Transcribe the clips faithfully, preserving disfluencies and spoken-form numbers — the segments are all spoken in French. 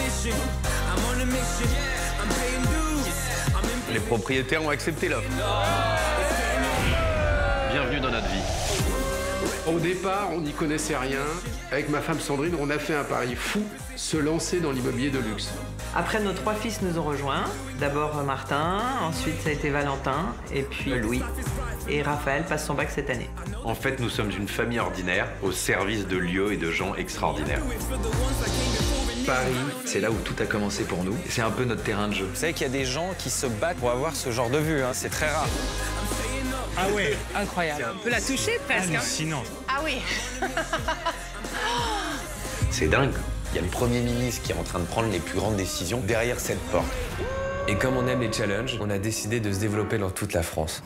Les propriétaires ont accepté l'offre. Bienvenue dans notre vie. Au départ, on n'y connaissait rien. Avec ma femme Sandrine, on a fait un pari fou, se lancer dans l'immobilier de luxe. Après, nos trois fils nous ont rejoints. D'abord Martin, ensuite ça a été Valentin, et puis Louis. Et Raphaël passe son bac cette année. En fait, nous sommes une famille ordinaire au service de lieux et de gens extraordinaires. Paris, c'est là où tout a commencé pour nous. C'est un peu notre terrain de jeu. Vous savez qu'il y a des gens qui se battent pour avoir ce genre de vue, hein. C'est très rare. Ah ouais. Incroyable. On peut la toucher presque. Hallucinant. Ah oui. C'est dingue. Il y a le Premier ministre qui est en train de prendre les plus grandes décisions derrière cette porte. Et comme on aime les challenges, on a décidé de se développer dans toute la France.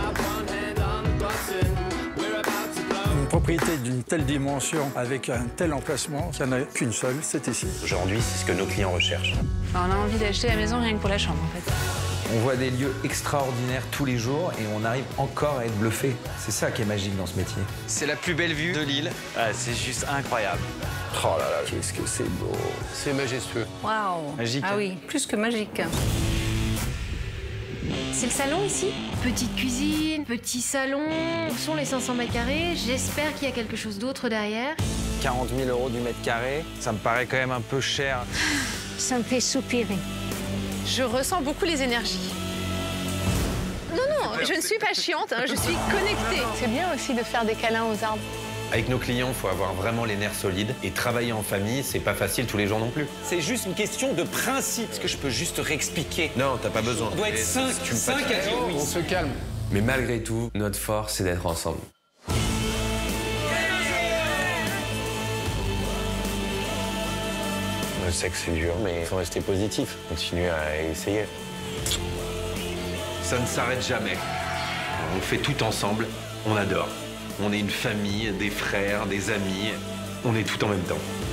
Une propriété d'une telle dimension, avec un tel emplacement, il n'y en a qu'une seule, c'est ici. Aujourd'hui, c'est ce que nos clients recherchent. On a envie d'acheter la maison rien que pour la chambre, en fait. On voit des lieux extraordinaires tous les jours et on arrive encore à être bluffé. C'est ça qui est magique dans ce métier. C'est la plus belle vue de l'île. Ah, c'est juste incroyable. Oh là là, qu'est-ce que c'est beau. C'est majestueux. Waouh. Magique, Ah hein. oui, plus que magique. C'est le salon ici. Petite cuisine, petit salon. Où sont les cinq cents mètres carrés? J'espère qu'il y a quelque chose d'autre derrière. quarante mille euros du mètre carré, ça me paraît quand même un peu cher. Ça me fait soupirer. Je ressens beaucoup les énergies. Non, non, je ne suis pas chiante, hein, je suis connectée. C'est bien aussi de faire des câlins aux arbres. Avec nos clients, il faut avoir vraiment les nerfs solides. Et travailler en famille, c'est pas facile tous les jours non plus. C'est juste une question de principe. Est-ce que je peux juste réexpliquer? Non, t'as pas besoin. On doit être cinq, Tu me cinq à dire oui. On se calme. Mais malgré tout, notre force, c'est d'être ensemble. Je sais que c'est dur, mais il faut rester positif. Continuer à essayer. Ça ne s'arrête jamais. On fait tout ensemble, on adore. On est une famille, des frères, des amis. On est tout en même temps.